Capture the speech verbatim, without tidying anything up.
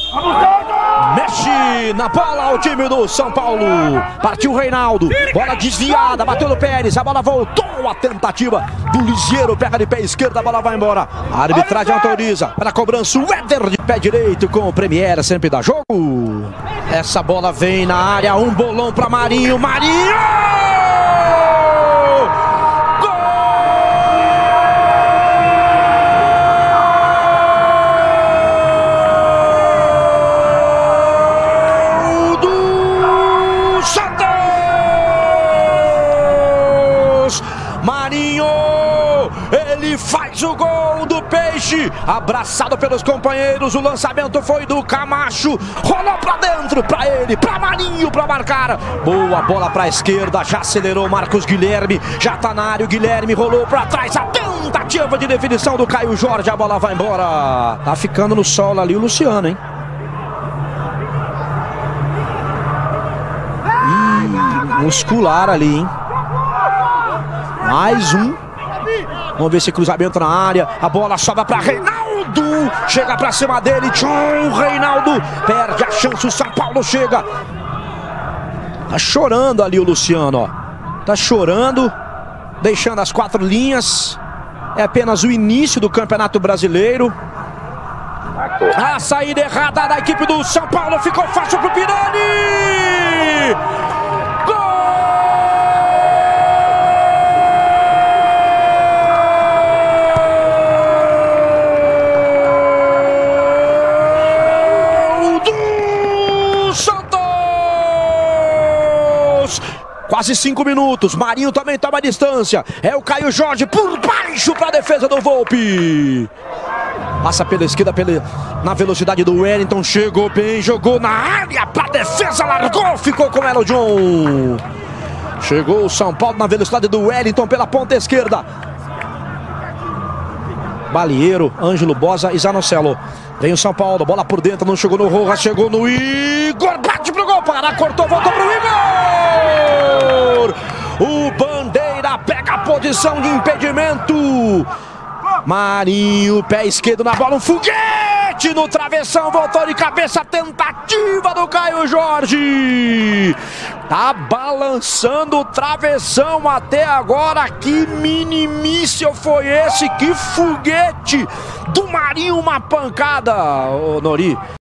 Mexe na bola o time do São Paulo. Partiu o Reinaldo. Bola desviada, bateu no Pérez. A bola voltou. A tentativa do Ligeiro. Pega de pé esquerdo, a bola vai embora. A arbitragem autoriza para a cobrança. O Éder de pé direito com o Premier, sempre dá jogo. Essa bola vem na área. Um bolão para Marinho. Marinho! Marinho, ele faz o gol do Peixe, abraçado pelos companheiros, o lançamento foi do Camacho, rolou pra dentro, pra ele, pra Marinho, pra marcar, boa bola pra esquerda, já acelerou Marcos Guilherme, já tá na área o Guilherme, rolou pra trás, a tentativa de definição do Caio Jorge, a bola vai embora, tá ficando no solo ali o Luciano, hein? Ih, muscular ali, hein? Mais um. Vamos ver esse cruzamento na área. A bola sobra para Reinaldo. Chega para cima dele. John Reinaldo. Perde a chance. O São Paulo chega. Tá chorando ali o Luciano, ó. Tá chorando. Deixando as quatro linhas. É apenas o início do Campeonato Brasileiro. A saída errada da equipe do São Paulo. Ficou fácil pro Pirani. Quase cinco minutos, Marinho também toma a distância, é o Caio Jorge por baixo para a defesa do Volpi. Passa pela esquerda, pela, na velocidade do Wellington, chegou bem, jogou na área para a defesa, largou, ficou com ela o John. Chegou o São Paulo na velocidade do Wellington pela ponta esquerda. Balieiro, Ângelo Bosa e Zanocelo. Vem o São Paulo, bola por dentro, não chegou no Rojas, chegou no Igor, bate pro gol, Pará, cortou, voltou pro Igor! O Bandeira pega a posição de impedimento. Marinho, pé esquerdo na bola, um foguete no travessão, voltou de cabeça, tentativa do Caio Jorge. Tá balançando o travessão até agora, que mini míssil foi esse, que foguete do Marinho, uma pancada, ô Nori.